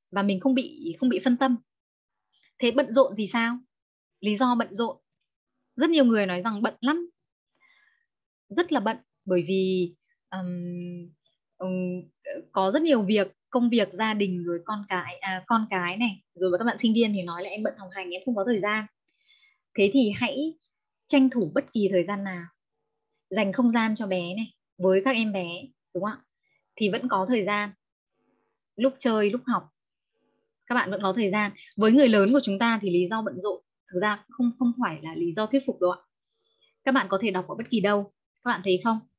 và mình không bị phân tâm. Thế bận rộn thì sao? Lý do bận rộn, rất nhiều người nói rằng bận lắm, rất là bận, bởi vì ừm, có rất nhiều việc, công việc, gia đình, rồi con cái này, rồi với các bạn sinh viên thì nói là em bận học hành, em không có thời gian. Thế thì hãy tranh thủ bất kỳ thời gian nào, dành không gian cho bé này, với các em bé, đúng không ạ? Thì vẫn có thời gian, lúc chơi lúc học các bạn vẫn có thời gian. Với người lớn của chúng ta thì lý do bận rộn thực ra không không phải là lý do thuyết phục đâu ạ. Các bạn có thể đọc ở bất kỳ đâu, các bạn thấy không?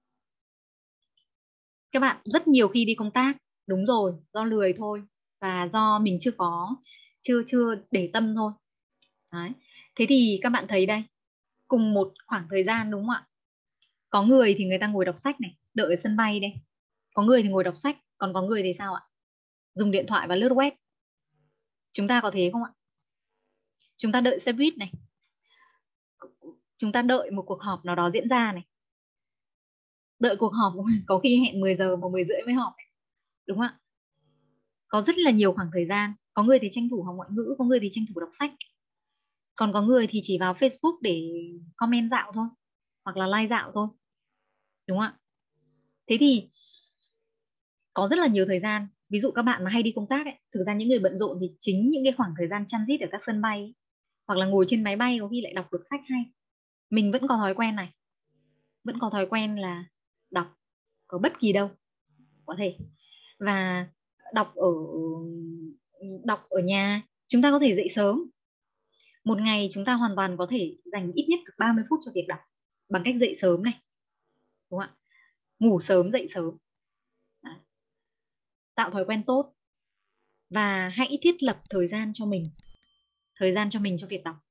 Các bạn rất nhiều khi đi công tác, đúng rồi, do lười thôi, và do mình chưa chưa để tâm thôi. Đấy. Thế thì các bạn thấy đây, cùng một khoảng thời gian, đúng không ạ? Có người thì người ta ngồi đọc sách này, đợi ở sân bay đây. Có người thì ngồi đọc sách, còn có người thì sao ạ? Dùng điện thoại và lướt web. Chúng ta có thế không ạ? Chúng ta đợi xe buýt này, chúng ta đợi một cuộc họp nào đó diễn ra này, đợi cuộc họp có khi hẹn 10 giờ mà 10 rưỡi mới họp, đúng không ạ? Có rất là nhiều khoảng thời gian. Có người thì tranh thủ học ngoại ngữ, có người thì tranh thủ đọc sách, còn có người thì chỉ vào Facebook để comment dạo thôi, hoặc là like dạo thôi, đúng không ạ? Thế thì có rất là nhiều thời gian. Ví dụ các bạn mà hay đi công tác ấy, thực ra những người bận rộn thì chính những cái khoảng thời gian transit ở các sân bay ấy, hoặc là ngồi trên máy bay có khi lại đọc được sách hay. Mình vẫn có thói quen này, vẫn có thói quen là đọc ở bất kỳ đâu có thể. Và đọc ở đọc ở nhà, chúng ta có thể dậy sớm. Một ngày chúng ta hoàn toàn có thể dành ít nhất được 30 phút cho việc đọc, bằng cách dậy sớm này, đúng không ạ? Ngủ sớm dậy sớm. Đấy. Tạo thói quen tốt, và hãy thiết lập thời gian cho mình, thời gian cho mình cho việc đọc.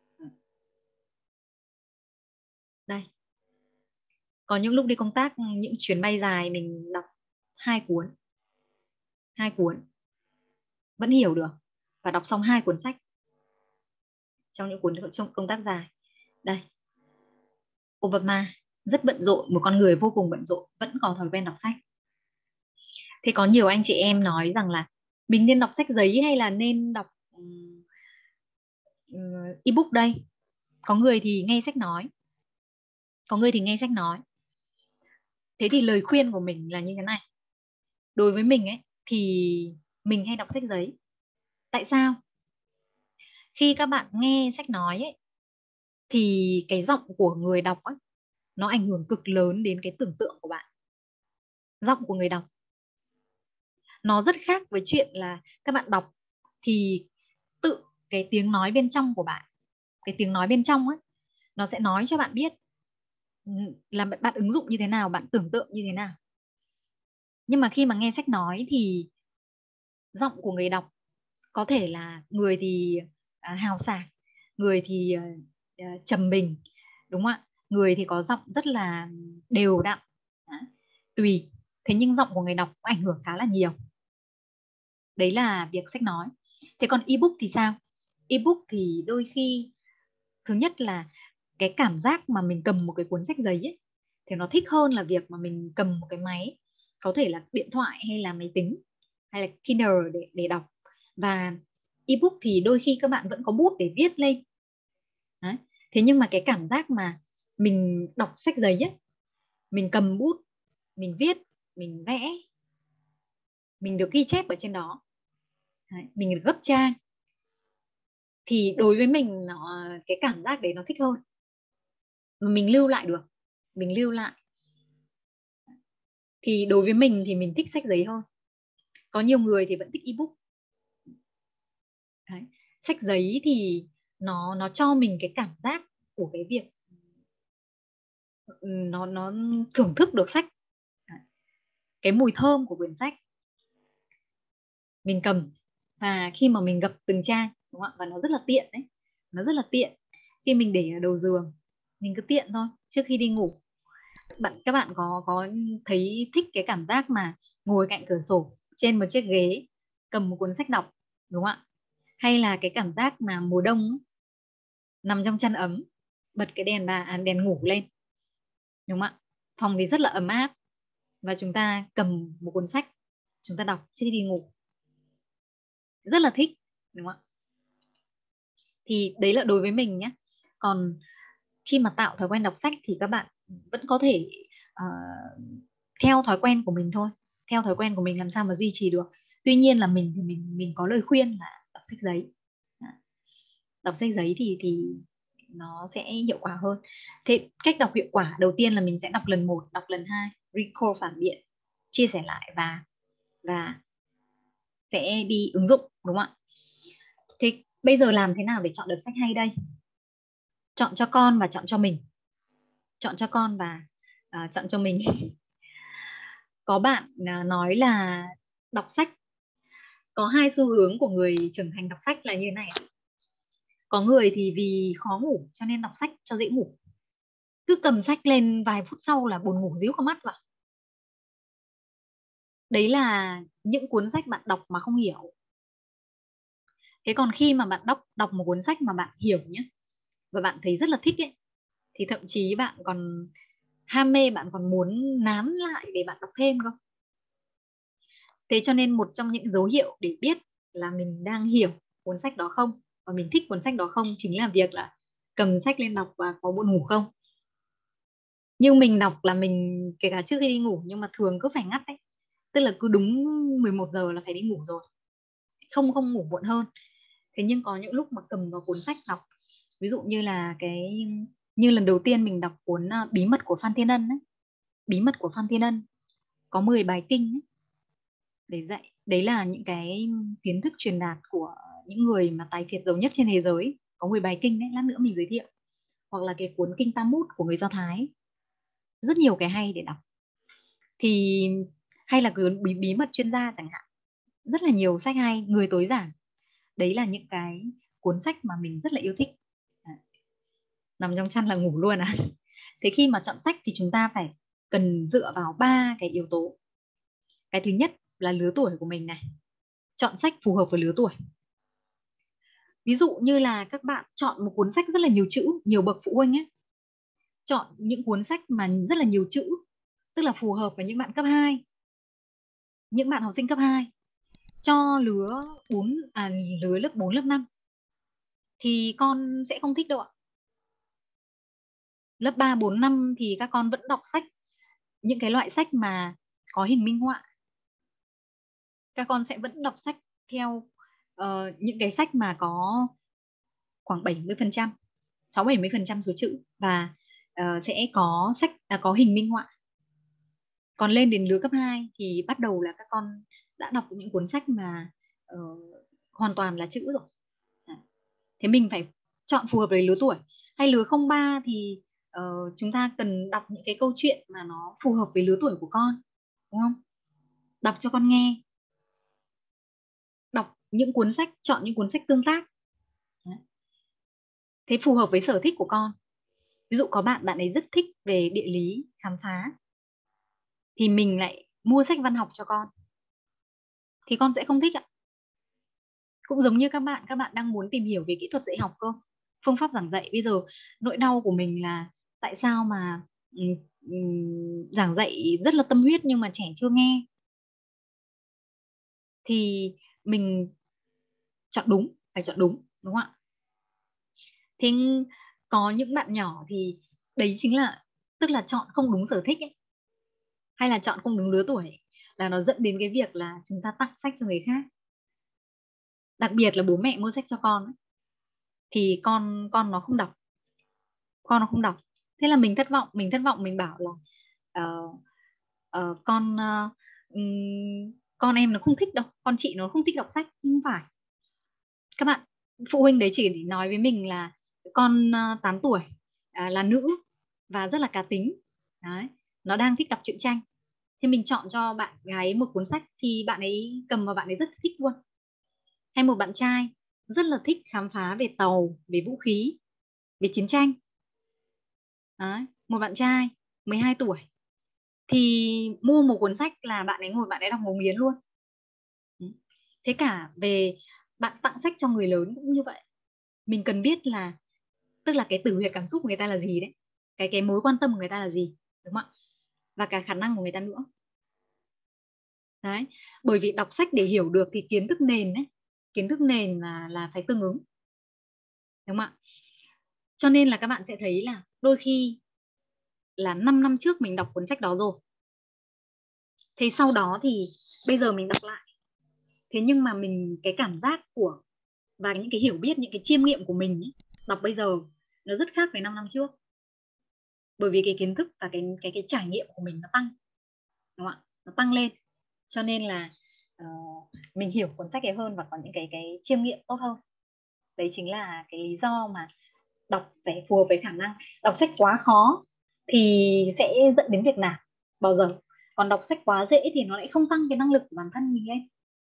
Đây, có những lúc đi công tác, những chuyến bay dài mình đọc 2 cuốn, 2 cuốn vẫn hiểu được, và đọc xong 2 cuốn sách trong những cuốn trong công tác dài. Đây, Obama rất bận rộn, một con người vô cùng bận rộn, vẫn có thói quen đọc sách. Thế có nhiều anh chị em nói rằng là mình nên đọc sách giấy hay là nên đọc ebook đây. Có người thì nghe sách nói, có người thì nghe sách nói. Thế thì lời khuyên của mình là như thế này. Đối với mình ấy thì mình hay đọc sách giấy. Tại sao? Khi các bạn nghe sách nói ấy, thì cái giọng của người đọc ấy, nó ảnh hưởng cực lớn đến cái tưởng tượng của bạn. Giọng của người đọc nó rất khác với chuyện là các bạn đọc thì tự cái tiếng nói bên trong của bạn, cái tiếng nói bên trong ấy, nó sẽ nói cho bạn biết là bạn ứng dụng như thế nào, bạn tưởng tượng như thế nào. Nhưng mà khi mà nghe sách nói thì giọng của người đọc có thể là người thì hào sảng, người thì trầm bình, đúng không ạ? Người thì có giọng rất là đều đặn. Đó. Tùy. Thế nhưng giọng của người đọc cũng ảnh hưởng khá là nhiều. Đấy là việc sách nói. Thế còn ebook thì sao? Ebook thì đôi khi, thứ nhất là cái cảm giác mà mình cầm một cái cuốn sách giấy ấy, thì nó thích hơn là việc mà mình cầm một cái máy, có thể là điện thoại hay là máy tính hay là Kindle để đọc. Và ebook thì đôi khi các bạn vẫn có bút để viết lên. Đấy. Thế nhưng mà cái cảm giác mà mình đọc sách giấy ấy, mình cầm bút, mình viết, mình vẽ, mình được ghi chép ở trên đó. Đấy. Mình được gấp trang, thì đối với mình cái cảm giác đấy nó thích hơn, mà mình lưu lại được, mình lưu lại. Thì đối với mình thì mình thích sách giấy hơn. Có nhiều người thì vẫn thích ebook. Đấy. Sách giấy thì nó cho mình cái cảm giác của cái việc nó thưởng thức được sách. Đấy. Cái mùi thơm của quyển sách mình cầm, và khi mà mình gập từng trang, đúng không ạ? Và nó rất là tiện đấy, nó rất là tiện. Khi mình để ở đầu giường, mình cứ tiện thôi trước khi đi ngủ. Các bạn có thấy thích cái cảm giác mà ngồi cạnh cửa sổ trên một chiếc ghế, cầm một cuốn sách đọc, đúng không ạ? Hay là cái cảm giác mà mùa đông ấy, nằm trong chăn ấm, bật cái đèn ngủ lên, đúng không ạ? Phòng thì rất là ấm áp, và chúng ta cầm một cuốn sách, chúng ta đọc trước khi đi ngủ. rất là thích, đúng không ạ? Thì đấy là đối với mình nhé. Còn khi mà tạo thói quen đọc sách thì các bạn vẫn có thể ờ, theo thói quen của mình thôi, theo thói quen của mình làm sao mà duy trì được. Tuy nhiên là mình thì mình có lời khuyên là đọc sách giấy. Đọc sách giấy thì nó sẽ hiệu quả hơn. Thế cách đọc hiệu quả đầu tiên là mình sẽ đọc lần một, đọc lần hai, recall phản biện, chia sẻ lại và sẽ đi ứng dụng, đúng không ạ? Thế bây giờ làm thế nào để chọn được sách hay đây? Chọn cho con và chọn cho mình. Chọn cho con và chọn cho mình. Có bạn nói là đọc sách có hai xu hướng của người trưởng thành đọc sách là như thế này. Có người thì vì khó ngủ cho nên đọc sách cho dễ ngủ, cứ cầm sách lên vài phút sau là buồn ngủ ríu cả mắt vào. Đấy là những cuốn sách bạn đọc mà không hiểu. Thế còn khi mà bạn đọc đọc một cuốn sách mà bạn hiểu nhé, và bạn thấy rất là thích ấy, thì thậm chí bạn còn ham mê, bạn còn muốn nán lại để bạn đọc thêm cơ. Thế cho nên một trong những dấu hiệu để biết là mình đang hiểu cuốn sách đó không và mình thích cuốn sách đó không chính là việc là cầm sách lên đọc và có buồn ngủ không. Nhưng mình đọc là mình kể cả trước khi đi ngủ, nhưng mà thường cứ phải ngắt đấy, tức là cứ đúng 11 giờ là phải đi ngủ rồi, không không ngủ muộn hơn. Thế nhưng có những lúc mà cầm vào cuốn sách đọc, ví dụ như là như lần đầu tiên mình đọc cuốn Bí mật của Phan Thiên Ân ấy. Bí mật của Phan Thiên Ân có 10 bài kinh ấy, để dạy, đấy là những cái kiến thức truyền đạt của những người mà tài phiệt giàu nhất trên thế giới, có 10 bài kinh đấy, lát nữa mình giới thiệu. Hoặc là cái cuốn Kinh Tam Mút của người Do Thái, rất nhiều cái hay để đọc. Thì hay là cuốn bí mật chuyên gia chẳng hạn, rất là nhiều sách hay, người tối giản. Đấy là những cái cuốn sách mà mình rất là yêu thích. À, nằm trong chăn là ngủ luôn à. Thế khi mà chọn sách thì chúng ta phải cần dựa vào ba cái yếu tố. Cái thứ nhất là lứa tuổi của mình này, chọn sách phù hợp với lứa tuổi. Ví dụ như là các bạn chọn một cuốn sách rất là nhiều chữ, nhiều bậc phụ huynh ấy chọn những cuốn sách mà rất là nhiều chữ, tức là phù hợp với những bạn cấp 2, những bạn học sinh cấp 2, cho lứa lớp 4 lớp 5 thì con sẽ không thích đâu ạ. Lớp 3 4 5 thì các con vẫn đọc sách, những cái loại sách mà có hình minh họa. Các con sẽ vẫn đọc sách theo những cái sách mà có khoảng 70%, 60-70% số chữ, và sẽ có sách có hình minh họa. Còn lên đến lứa cấp 2 thì bắt đầu là các con đã đọc những cuốn sách mà hoàn toàn là chữ rồi. Thế mình phải chọn phù hợp với lứa tuổi. Hay lứa 03 thì chúng ta cần đọc những cái câu chuyện mà nó phù hợp với lứa tuổi của con, đúng không? Đọc cho con nghe. Đọc những cuốn sách, chọn những cuốn sách tương tác. Đấy. Thế phù hợp với sở thích của con. Ví dụ có bạn ấy rất thích về địa lý, khám phá, thì mình lại mua sách văn học cho con, thì con sẽ không thích ạ. Cũng giống như các bạn đang muốn tìm hiểu về kỹ thuật dạy học cơ, phương pháp giảng dạy. Bây giờ nỗi đau của mình là tại sao mà giảng dạy rất là tâm huyết nhưng mà trẻ chưa nghe. Thì mình chọn đúng, phải chọn đúng, đúng không ạ? Thế có những bạn nhỏ thì đấy chính là, tức là chọn không đúng sở thích ấy, hay là chọn không đúng lứa tuổi, là nó dẫn đến cái việc là chúng ta tặng sách cho người khác. Đặc biệt là bố mẹ mua sách cho con ấy, thì con nó không đọc, con nó không đọc. Thế là mình thất vọng, mình bảo là ờ, con em nó không thích đâu, con chị nó không thích đọc sách. Nhưng không phải, các bạn phụ huynh đấy chỉ nói với mình là con 8 tuổi, là nữ và rất là cá tính đấy, nó đang thích đọc truyện tranh. Thì mình chọn cho bạn gái một cuốn sách thì bạn ấy cầm và bạn ấy rất thích luôn. Hay một bạn trai rất là thích khám phá về tàu, về vũ khí, về chiến tranh. Đấy, một bạn trai 12 tuổi thì mua một cuốn sách là bạn ấy ngồi bạn ấy đọc ngấu nghiến luôn. Ừ. Thế cả về bạn tặng sách cho người lớn cũng như vậy. Mình cần biết là, tức là cái tử huyệt cảm xúc của người ta là gì đấy, cái mối quan tâm của người ta là gì, đúng không ạ? Và cả khả năng của người ta nữa. Đấy, bởi vì đọc sách để hiểu được thì kiến thức nền ấy, kiến thức nền là phải tương ứng, đúng không ạ? Cho nên là các bạn sẽ thấy là đôi khi là 5 năm trước mình đọc cuốn sách đó rồi, thế sau đó thì bây giờ mình đọc lại, thế nhưng mà mình cái cảm giác của và những cái hiểu biết, những cái chiêm nghiệm của mình ý, đọc bây giờ nó rất khác với 5 năm trước, bởi vì cái kiến thức và cái trải nghiệm của mình nó tăng, đúng không ạ? Nó tăng lên, cho nên là mình hiểu cuốn sách ấy hơn và có những cái chiêm nghiệm tốt hơn. Đấy chính là cái lý do mà đọc phải phù hợp với khả năng. Đọc sách quá khó thì sẽ dẫn đến việc nào bao giờ, còn đọc sách quá dễ thì nó lại không tăng cái năng lực của bản thân mình lên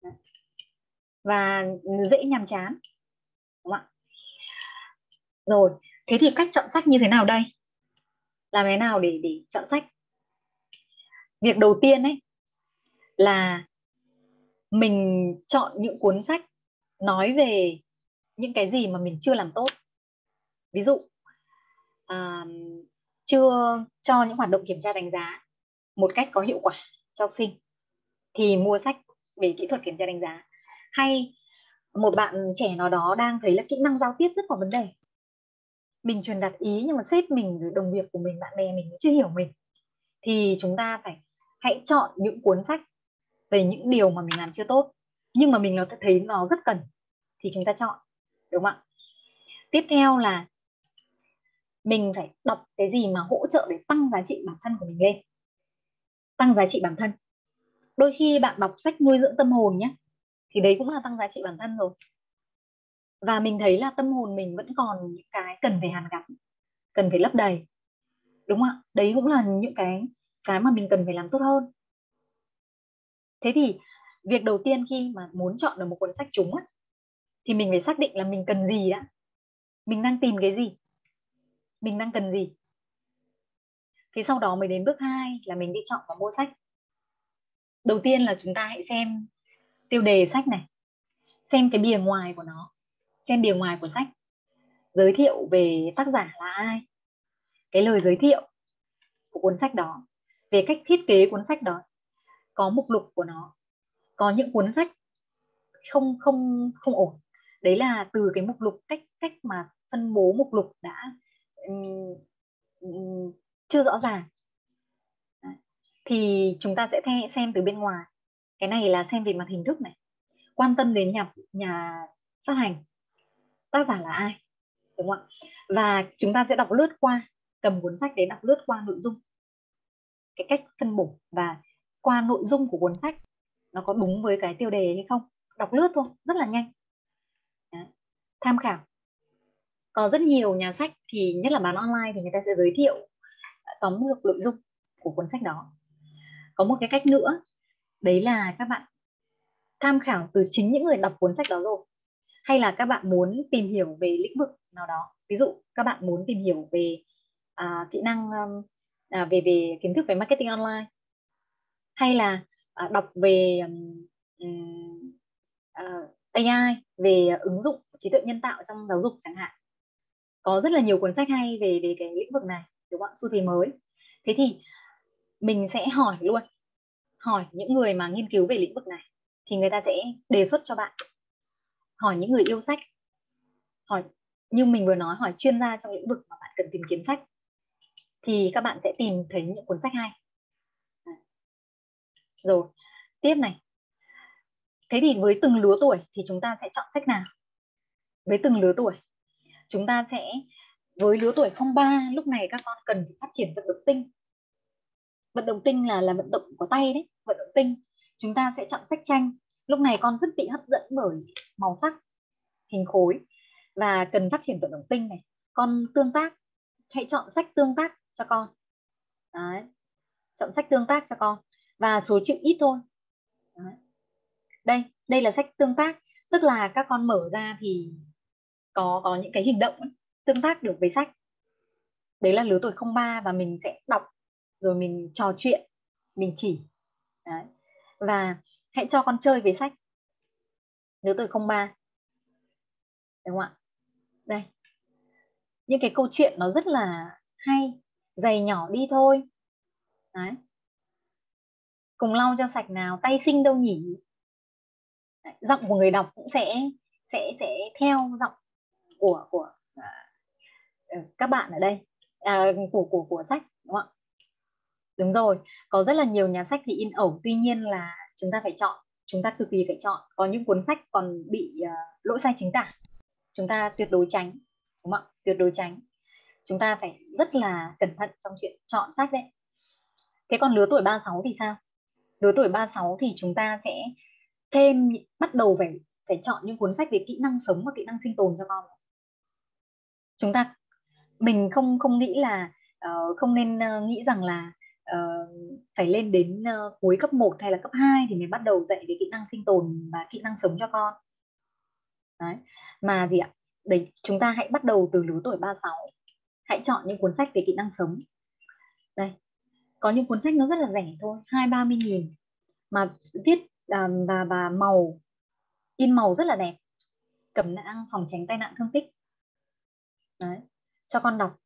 và dễ nhàm chán, đúng không ạ? Rồi, thế thì cách chọn sách như thế nào đây? Làm thế nào để chọn sách? Việc đầu tiên ấy là mình chọn những cuốn sách nói về những cái gì mà mình chưa làm tốt. Ví dụ à, chưa cho những hoạt động kiểm tra đánh giá một cách có hiệu quả cho học sinh thì mua sách về kỹ thuật kiểm tra đánh giá. Hay một bạn trẻ nào đó đang thấy là kỹ năng giao tiếp rất có vấn đề, mình truyền đạt ý nhưng mà sếp mình, đồng nghiệp của mình, bạn bè mình chưa hiểu mình, thì chúng ta hãy chọn những cuốn sách về những điều mà mình làm chưa tốt nhưng mà mình thấy nó rất cần thì chúng ta chọn, đúng không ạ? Tiếp theo là mình phải đọc cái gì mà hỗ trợ để tăng giá trị bản thân của mình lên. Tăng giá trị bản thân, đôi khi bạn đọc sách nuôi dưỡng tâm hồn nhé, thì đấy cũng là tăng giá trị bản thân rồi. Và mình thấy là tâm hồn mình vẫn còn những cái cần phải hàn gắn, cần phải lấp đầy, đúng không ạ? Đấy cũng là những cái mà mình cần phải làm tốt hơn. Thế thì việc đầu tiên khi mà muốn chọn được một cuốn sách trúng á, thì mình phải xác định là mình cần gì đã, mình đang tìm cái gì, mình đang cần gì. Thì sau đó mới đến bước 2 là mình đi chọn và mua sách. Đầu tiên là chúng ta hãy xem tiêu đề sách này, xem cái bìa ngoài của nó, xem bìa ngoài của sách giới thiệu về tác giả là ai, cái lời giới thiệu của cuốn sách đó, về cách thiết kế cuốn sách đó, có mục lục của nó. Có những cuốn sách không không không ổn, đấy là từ cái mục lục, cách cách mà phân bố mục lục đã um, chưa rõ ràng. Thì chúng ta sẽ xem từ bên ngoài. Cái này là xem về mặt hình thức này, quan tâm đến nhà phát hành, tác giả là ai, đúng không ạ? Và chúng ta sẽ đọc lướt qua, cầm cuốn sách để đọc lướt qua nội dung, cái cách phân bổ và qua nội dung của cuốn sách nó có đúng với cái tiêu đề hay không. Đọc lướt thôi, rất là nhanh. Đấy. Tham khảo, có rất nhiều nhà sách thì nhất là bán online thì người ta sẽ giới thiệu tóm lược nội dung của cuốn sách đó. Có một cái cách nữa, đấy là các bạn tham khảo từ chính những người đọc cuốn sách đó rồi, hay là các bạn muốn tìm hiểu về lĩnh vực nào đó, ví dụ các bạn muốn tìm hiểu về kỹ năng về kiến thức về marketing online, hay là đọc về AI, về ứng dụng trí tuệ nhân tạo trong giáo dục chẳng hạn. Có rất là nhiều cuốn sách hay về cái lĩnh vực này, đúng không ạ? Xu thế mới. Thế thì mình sẽ hỏi luôn, hỏi những người mà nghiên cứu về lĩnh vực này thì người ta sẽ đề xuất cho bạn. Hỏi những người yêu sách, hỏi như mình vừa nói, hỏi chuyên gia trong lĩnh vực mà bạn cần tìm kiếm sách, thì các bạn sẽ tìm thấy những cuốn sách hay. Rồi, tiếp này. Thế thì với từng lứa tuổi thì chúng ta sẽ chọn sách nào? Với từng lứa tuổi, chúng ta sẽ, với lứa tuổi 03, lúc này các con cần phát triển vận động tinh. Vận động tinh là vận động có tay đấy, vận động tinh. Chúng ta sẽ chọn sách tranh. Lúc này con rất bị hấp dẫn bởi màu sắc, hình khối và cần phát triển vận động tinh này. Con tương tác, hãy chọn sách tương tác cho con. Đấy. Chọn sách tương tác cho con và số chữ ít thôi. Đấy. Đây là sách tương tác, tức là các con mở ra thì có những cái hình động ấy, tương tác được với sách. Đấy là lứa tuổi 03 và mình sẽ đọc rồi mình trò chuyện, mình chỉ. Đấy. Và hãy cho con chơi với sách, lứa tuổi 03, đúng không ạ? Đây, những cái câu chuyện nó rất là hay. Giày nhỏ đi thôi. Đấy. Cùng lau cho sạch nào, tay xinh đâu nhỉ. Giọng của người đọc cũng sẽ theo giọng của các bạn ở đây, của sách, đúng không ạ? Đúng rồi, có rất là nhiều nhà sách thì in ẩu, tuy nhiên là chúng ta phải chọn, chúng ta cực kỳ phải chọn. Có những cuốn sách còn bị lỗi sai chính tả, chúng ta tuyệt đối tránh, đúng không ạ? Tuyệt đối tránh. Chúng ta phải rất là cẩn thận trong chuyện chọn sách đấy. Thế còn lứa tuổi 36 thì sao? Lứa tuổi 36 thì chúng ta sẽ bắt đầu phải phải chọn những cuốn sách về kỹ năng sống và kỹ năng sinh tồn cho con. Chúng ta mình không không nghĩ là không nên nghĩ rằng là phải lên đến cuối cấp 1 hay là cấp 2 thì mình bắt đầu dạy về kỹ năng sinh tồn và kỹ năng sống cho con. Đấy. Mà gì ạ? Đấy, chúng ta hãy bắt đầu từ lứa tuổi 36. Hãy chọn những cuốn sách về kỹ năng sống. Đây, có những cuốn sách nó rất là rẻ thôi, 20-30 nghìn, mà viết và màu, in màu rất là đẹp. Cẩm nang phòng tránh tai nạn thương tích. Đấy, cho con đọc.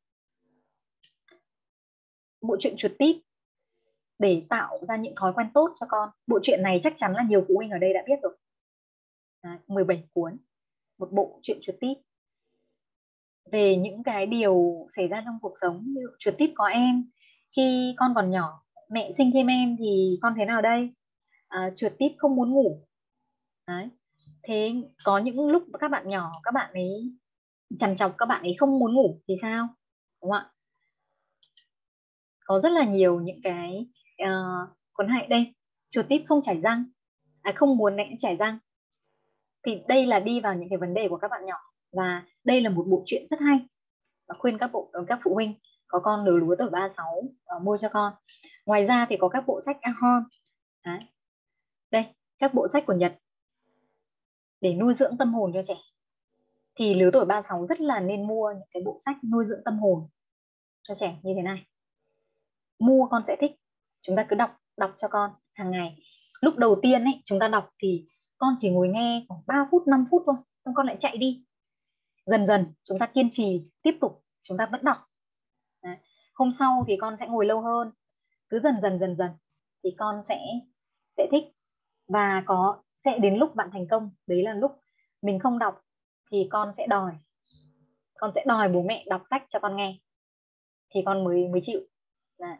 Bộ truyện Chuột Tít để tạo ra những thói quen tốt cho con. Bộ truyện này chắc chắn là nhiều phụ huynh ở đây đã biết rồi. Đấy, 17 cuốn, một bộ truyện Chuột Tít về những cái điều xảy ra trong cuộc sống. Như Chuột Tít có em, khi con còn nhỏ mẹ sinh thêm em thì con thế nào đây? Chuột Tít không muốn ngủ. Đấy. Thế có những lúc các bạn nhỏ, các bạn ấy trằn trọc, các bạn ấy không muốn ngủ thì sao, đúng không ạ? Có rất là nhiều những cái còn hại đây. Chuột Tít không chải răng, không muốn chải răng, thì đây là đi vào những cái vấn đề của các bạn nhỏ, và đây là một bộ truyện rất hay, và khuyên các phụ huynh có con lứa tuổi 36 mua cho con. Ngoài ra thì có các bộ sách Ahorn. Đấy. Đây, các bộ sách của Nhật để nuôi dưỡng tâm hồn cho trẻ, thì lứa tuổi 36 rất là nên mua những cái bộ sách nuôi dưỡng tâm hồn cho trẻ như thế này. Mua con sẽ thích. Chúng ta cứ đọc đọc cho con hàng ngày. Lúc đầu tiên ấy chúng ta đọc thì con chỉ ngồi nghe khoảng 3 phút 5 phút thôi, xong con lại chạy đi. Dần dần chúng ta kiên trì tiếp tục, chúng ta vẫn đọc. Đấy. Hôm sau thì con sẽ ngồi lâu hơn. Cứ dần dần thì con sẽ thích, và sẽ đến lúc bạn thành công. Đấy là lúc mình không đọc thì con sẽ đòi bố mẹ đọc sách cho con nghe thì con mới chịu. Đấy.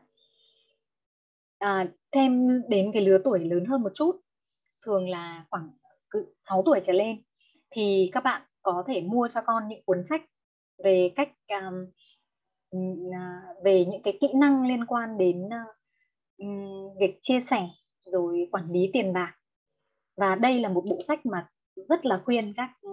Thêm đến cái lứa tuổi lớn hơn một chút, thường là khoảng 6 tuổi trở lên, thì các bạn có thể mua cho con những cuốn sách về cách về những cái kỹ năng liên quan đến việc chia sẻ rồi quản lý tiền bạc. Và đây là một bộ sách mà rất là khuyên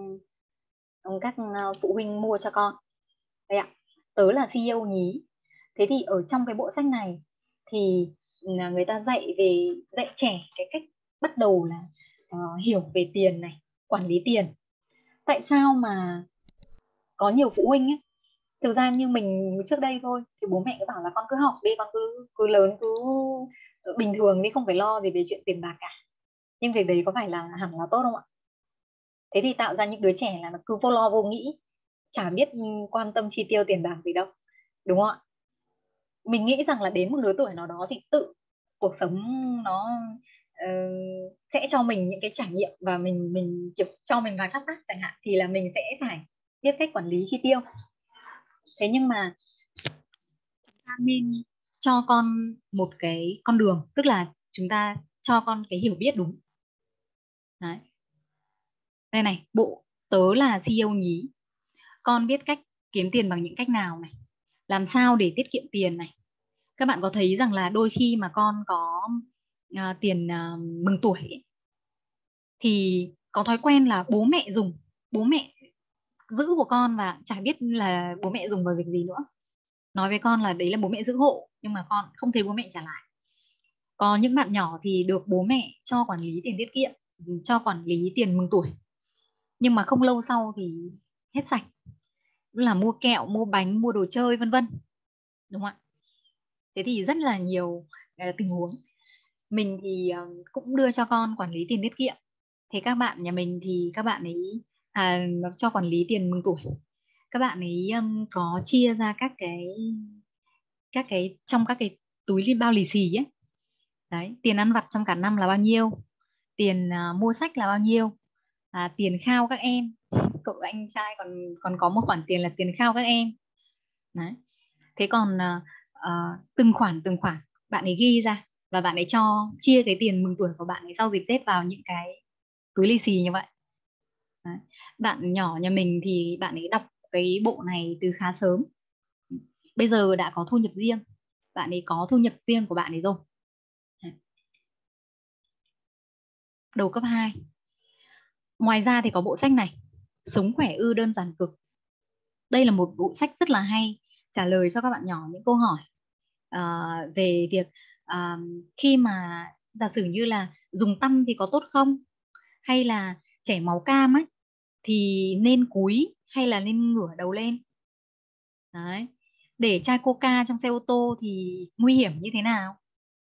các phụ huynh mua cho con. Đây ạ, tớ là CEO nhí. Thế thì ở trong cái bộ sách này thì người ta dạy trẻ cái cách bắt đầu là hiểu về tiền này, quản lý tiền. Tại sao mà có nhiều phụ huynh ấy, thực ra như mình trước đây thôi, thì bố mẹ cứ bảo là con cứ học đi, con cứ lớn, cứ bình thường đi, không phải lo gì về chuyện tiền bạc cả. Nhưng việc đấy có phải là hẳn là tốt không ạ? Thế thì tạo ra những đứa trẻ là nó cứ vô lo vô nghĩ, chả biết quan tâm chi tiêu tiền bạc gì đâu, đúng không ạ? Mình nghĩ rằng là đến một lứa tuổi nào đó thì tự cuộc sống nó ờ, sẽ cho mình những cái trải nghiệm, và mình kiểu cho mình vài thắc mắc chẳng hạn, thì là mình sẽ phải biết cách quản lý chi tiêu. Thế nhưng mà ta nên cho con một cái con đường, tức là chúng ta cho con cái hiểu biết đúng. Đấy. Đây này, bộ tớ là CEO nhí, con biết cách kiếm tiền bằng những cách nào này, làm sao để tiết kiệm tiền này. Các bạn có thấy rằng là đôi khi mà con có tiền mừng tuổi ấy, thì có thói quen là bố mẹ giữ của con, và chả biết là bố mẹ dùng vào việc gì nữa. Nói với con là đấy là bố mẹ giữ hộ, nhưng mà con không thấy bố mẹ trả lại. Có những bạn nhỏ thì được bố mẹ cho quản lý tiền tiết kiệm, cho quản lý tiền mừng tuổi, nhưng mà không lâu sau thì hết sạch, là mua kẹo, mua bánh, mua đồ chơi vân vân, đúng không ạ? Thế thì rất là nhiều tình huống. Mình thì cũng đưa cho con quản lý tiền tiết kiệm. Thế các bạn nhà mình thì các bạn ấy cho quản lý tiền mừng tuổi. Các bạn ấy có chia ra trong các cái túi bao lì xì ấy. Đấy, tiền ăn vặt trong cả năm là bao nhiêu, tiền mua sách là bao nhiêu, Tiền khao các em. Cậu anh trai còn còn có một khoản tiền là tiền khao các em. Đấy. Thế còn từng khoản bạn ấy ghi ra và bạn ấy chia cái tiền mừng tuổi của bạn ấy sau dịp Tết vào những cái túi lì xì như vậy. Đấy. Bạn nhỏ nhà mình thì bạn ấy đọc cái bộ này từ khá sớm. Bây giờ đã có thu nhập riêng. Bạn ấy có thu nhập riêng của bạn ấy rồi. Đấy. Đầu cấp 2. Ngoài ra thì có bộ sách này, Sống khỏe ư đơn giản cực. Đây là một bộ sách rất là hay, trả lời cho các bạn nhỏ những câu hỏi về việc khi mà giả sử như là dùng tăm thì có tốt không, hay là chảy máu cam ấy thì nên cúi hay là nên ngửa đầu lên. Đấy. Để chai coca trong xe ô tô thì nguy hiểm như thế nào.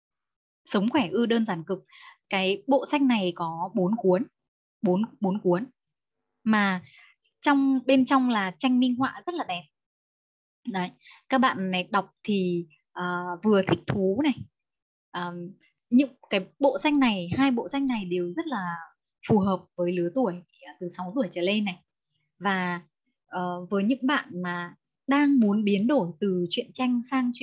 Sống khỏe ư đơn giản cực. Cái bộ sách này có 4 cuốn, bốn cuốn mà bên trong là tranh minh họa rất là đẹp. Đấy, các bạn này đọc thì vừa thích thú này. À, những cái bộ sách này, hai bộ sách này đều rất là phù hợp với lứa tuổi từ 6 tuổi trở lên này. Và với những bạn mà đang muốn biến đổi từ truyện tranh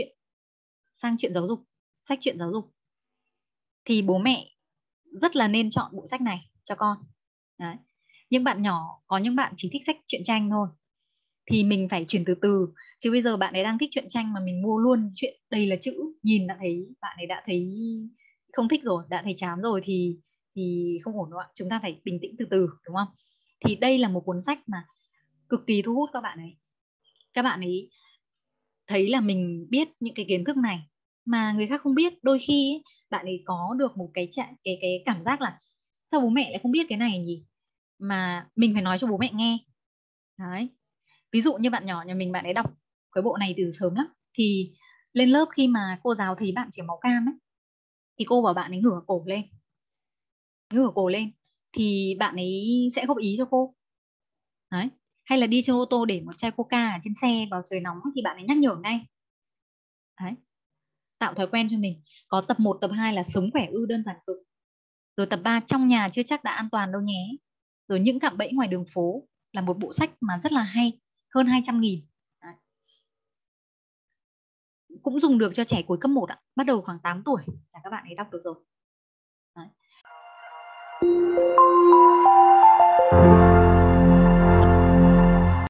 sang truyện giáo dục, sách truyện giáo dục, thì bố mẹ rất là nên chọn bộ sách này cho con. Đấy. Những bạn nhỏ, có những bạn chỉ thích sách truyện tranh thôi thì mình phải chuyển từ từ, chứ bây giờ bạn ấy đang thích truyện tranh mà mình mua luôn chuyện đầy là chữ, nhìn đã thấy bạn ấy đã thấy không thích rồi, đã thấy chán rồi thì không ổn đâu ạ. Chúng ta phải bình tĩnh từ từ, đúng không? Thì đây là một cuốn sách mà cực kỳ thu hút các bạn ấy. Các bạn ấy thấy là mình biết những cái kiến thức này mà người khác không biết. Đôi khi ấy, bạn ấy có được một cái cảm giác là sao bố mẹ lại không biết cái này nhỉ, mà mình phải nói cho bố mẹ nghe. Đấy. Ví dụ như bạn nhỏ nhà mình, bạn ấy đọc cái bộ này từ sớm lắm, thì lên lớp khi mà cô giáo thấy bạn chảy máu cam ấy thì cô bảo bạn ấy ngửa cổ lên thì bạn ấy sẽ góp ý cho cô. Đấy. Hay là đi trên ô tô để một chai coca ở trên xe vào trời nóng thì bạn ấy nhắc nhở ngay. Đấy. Tạo thói quen cho mình. Có tập 1, tập 2 là Sống khỏe ư đơn giản cực. Rồi tập 3 Trong nhà chưa chắc đã an toàn đâu nhé. Rồi Những cạm bẫy ngoài đường phố, là một bộ sách mà rất là hay, hơn 200.000. Đấy. Cũng dùng được cho trẻ cuối cấp 1 ạ, bắt đầu khoảng 8 tuổi là các bạn ấy đọc được rồi.